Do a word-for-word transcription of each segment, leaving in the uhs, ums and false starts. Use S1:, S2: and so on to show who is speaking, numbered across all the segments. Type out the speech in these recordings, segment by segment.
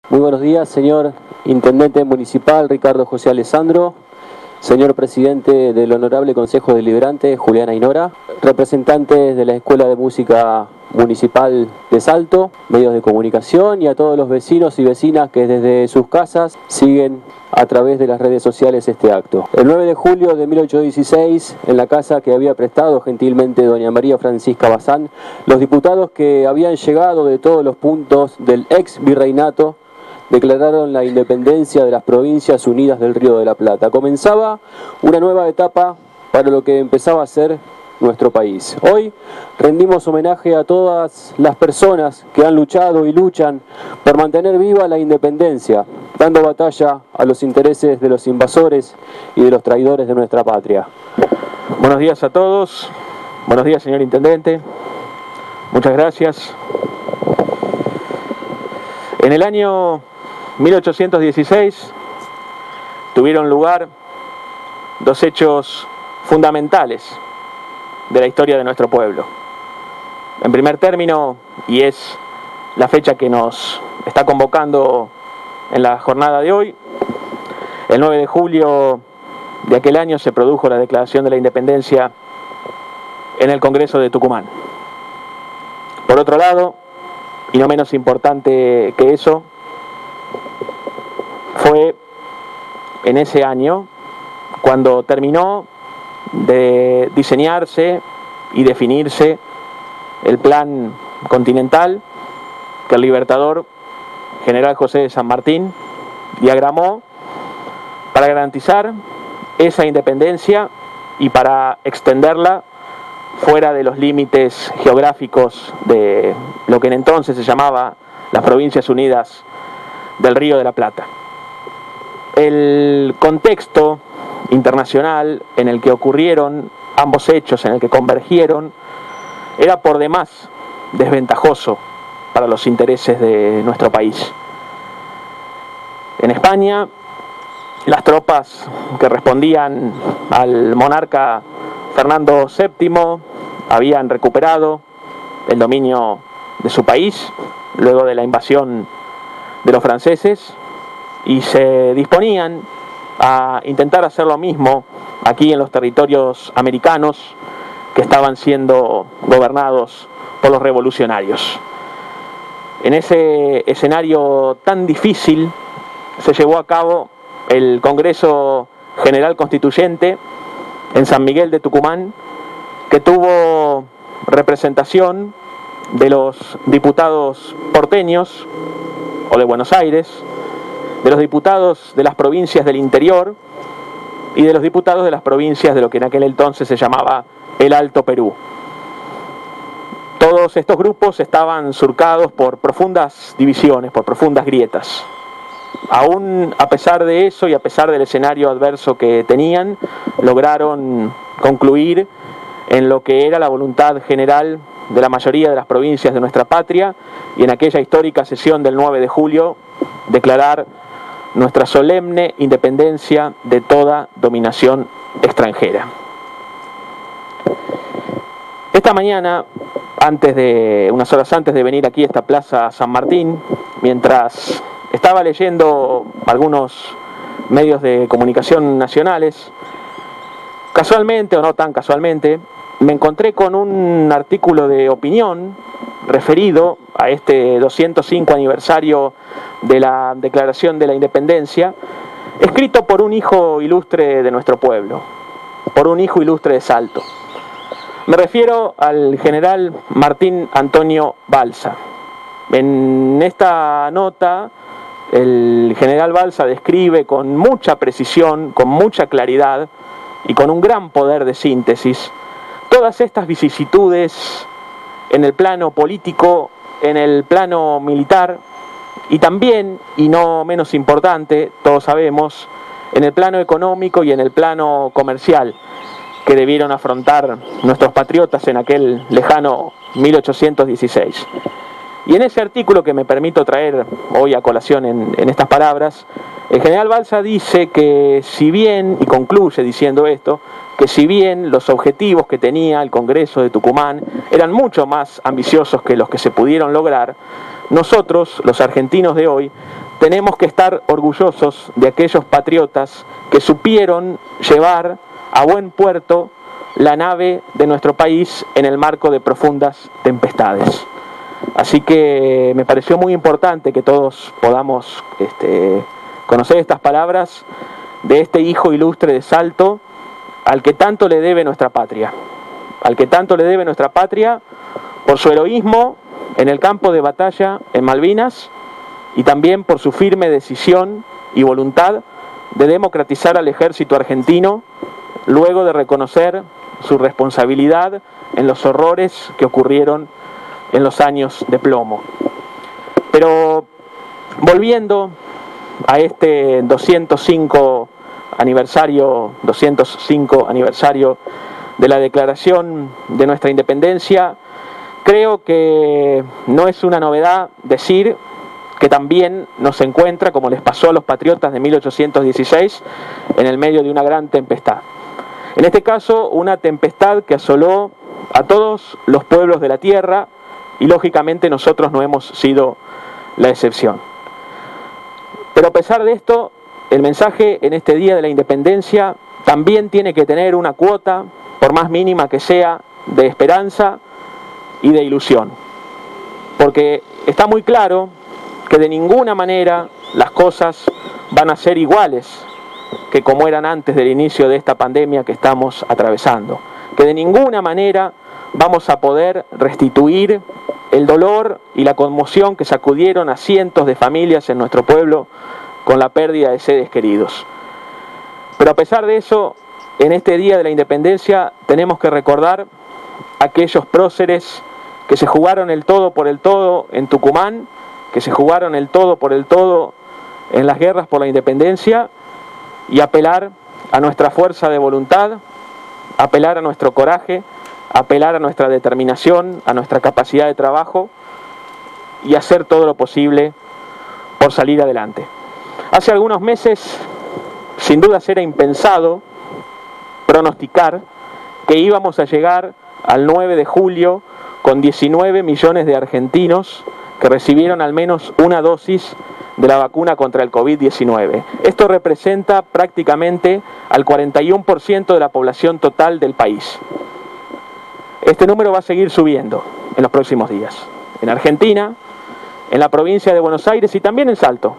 S1: Muy buenos días, señor Intendente Municipal Ricardo José Alessandro, señor Presidente del Honorable Consejo Deliberante Julián Ainora, representantes de la Escuela de Música Municipal de Salto, medios de comunicación y a todos los vecinos y vecinas que desde sus casas siguen a través de las redes sociales este acto. El nueve de julio de mil ochocientos dieciséis, en la casa que había prestado gentilmente doña María Francisca Bazán, los diputados que habían llegado de todos los puntos del ex virreinato declararon la independencia de las Provincias Unidas del Río de la Plata. Comenzaba una nueva etapa para lo que empezaba a ser nuestro país. Hoy rendimos homenaje a todas las personas que han luchado y luchan por mantener viva la independencia, dando batalla a los intereses de los invasores y de los traidores de nuestra patria.
S2: Buenos días a todos. Buenos días, señor Intendente. Muchas gracias. En el año mil ochocientos dieciséis tuvieron lugar dos hechos fundamentales de la historia de nuestro pueblo. En primer término, y es la fecha que nos está convocando en la jornada de hoy, el nueve de julio de aquel año se produjo la declaración de la independencia en el Congreso de Tucumán. Por otro lado, y no menos importante que eso, fue en ese año cuando terminó de diseñarse y definirse el plan continental que el libertador general José de San Martín diagramó para garantizar esa independencia y para extenderla fuera de los límites geográficos de lo que en entonces se llamaba las Provincias Unidas del Río de la Plata. El contexto internacional en el que ocurrieron ambos hechos, en el que convergieron, era por demás desventajoso para los intereses de nuestro país. En España, las tropas que respondían al monarca Fernando séptimo habían recuperado el dominio de su país luego de la invasión de los franceses y se disponían a intentar hacer lo mismo aquí en los territorios americanos que estaban siendo gobernados por los revolucionarios. En ese escenario tan difícil se llevó a cabo el Congreso General Constituyente en San Miguel de Tucumán, que tuvo representación de los diputados porteños o de Buenos Aires, de los diputados de las provincias del interior y de los diputados de las provincias de lo que en aquel entonces se llamaba el Alto Perú. Todos estos grupos estaban surcados por profundas divisiones, por profundas grietas. Aún a pesar de eso y a pesar del escenario adverso que tenían, lograron concluir en lo que era la voluntad general de la mayoría de las provincias de nuestra patria y en aquella histórica sesión del nueve de julio declarar nuestra solemne independencia de toda dominación extranjera. Esta mañana, antes de, unas horas antes de venir aquí a esta Plaza San Martín, mientras estaba leyendo algunos medios de comunicación nacionales, casualmente o no tan casualmente, me encontré con un artículo de opinión referido a este doscientos cinco aniversario de la Declaración de la Independencia, escrito por un hijo ilustre de nuestro pueblo, por un hijo ilustre de Salto. Me refiero al general Martín Antonio Balsa. En esta nota, el general Balsa describe con mucha precisión, con mucha claridad y con un gran poder de síntesis todas estas vicisitudes en el plano político, en el plano militar y también, y no menos importante, todos sabemos, en el plano económico y en el plano comercial que debieron afrontar nuestros patriotas en aquel lejano mil ochocientos dieciséis. Y en ese artículo que me permito traer hoy a colación en, en estas palabras, el general Balsa dice que si bien, y concluye diciendo esto, que si bien los objetivos que tenía el Congreso de Tucumán eran mucho más ambiciosos que los que se pudieron lograr, nosotros, los argentinos de hoy, tenemos que estar orgullosos de aquellos patriotas que supieron llevar a buen puerto la nave de nuestro país en el marco de profundas tempestades. Así que me pareció muy importante que todos podamos este, conocer estas palabras de este hijo ilustre de Salto, al que tanto le debe nuestra patria, al que tanto le debe nuestra patria por su heroísmo en el campo de batalla en Malvinas y también por su firme decisión y voluntad de democratizar al ejército argentino luego de reconocer su responsabilidad en los horrores que ocurrieron en los años de plomo. Pero volviendo a este doscientos cinco aniversario, doscientos cinco aniversario de la declaración de nuestra independencia, creo que no es una novedad decir que también nos encuentra, como les pasó a los patriotas de mil ochocientos dieciséis, en el medio de una gran tempestad. En este caso, una tempestad que asoló a todos los pueblos de la tierra y lógicamente nosotros no hemos sido la excepción. Pero a pesar de esto, el mensaje en este Día de la Independencia también tiene que tener una cuota, por más mínima que sea, de esperanza y de ilusión. Porque está muy claro que de ninguna manera las cosas van a ser iguales que como eran antes del inicio de esta pandemia que estamos atravesando. Que de ninguna manera vamos a poder restituir el dolor y la conmoción que sacudieron a cientos de familias en nuestro pueblo con la pérdida de seres queridos. Pero a pesar de eso, en este Día de la Independencia tenemos que recordar a aquellos próceres que se jugaron el todo por el todo en Tucumán, que se jugaron el todo por el todo en las guerras por la independencia, y apelar a nuestra fuerza de voluntad, apelar a nuestro coraje, apelar a nuestra determinación, a nuestra capacidad de trabajo y hacer todo lo posible por salir adelante. Hace algunos meses, sin duda era impensado pronosticar que íbamos a llegar al nueve de julio con diecinueve millones de argentinos que recibieron al menos una dosis de la vacuna contra el COVID diecinueve. Esto representa prácticamente al cuarenta y uno por ciento de la población total del país. Este número va a seguir subiendo en los próximos días. En Argentina, en la provincia de Buenos Aires y también en Salto,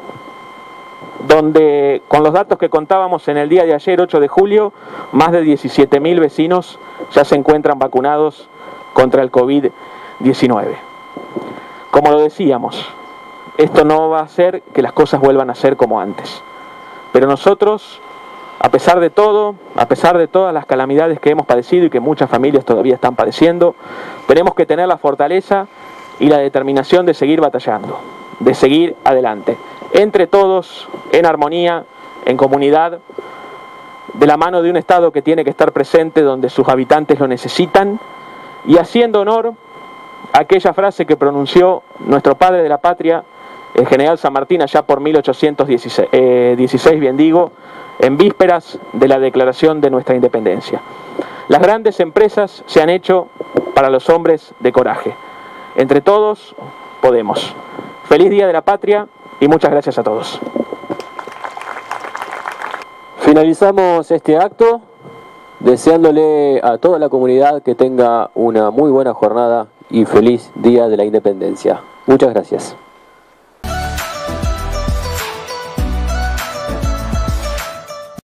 S2: donde con los datos que contábamos en el día de ayer, ocho de julio, más de diecisiete mil vecinos ya se encuentran vacunados contra el COVID diecinueve. Como lo decíamos, esto no va a hacer que las cosas vuelvan a ser como antes. Pero nosotros, a pesar de todo, a pesar de todas las calamidades que hemos padecido y que muchas familias todavía están padeciendo, tenemos que tener la fortaleza y la determinación de seguir batallando, de seguir adelante. Entre todos, en armonía, en comunidad, de la mano de un Estado que tiene que estar presente donde sus habitantes lo necesitan, y haciendo honor a aquella frase que pronunció nuestro padre de la patria, el general San Martín, allá por mil ochocientos dieciséis, eh, dieciséis, bien digo, en vísperas de la declaración de nuestra independencia. Las grandes empresas se han hecho para los hombres de coraje. Entre todos podemos. Feliz Día de la Patria y muchas gracias a todos.
S1: Finalizamos este acto deseándole a toda la comunidad que tenga una muy buena jornada y feliz Día de la Independencia. Muchas gracias.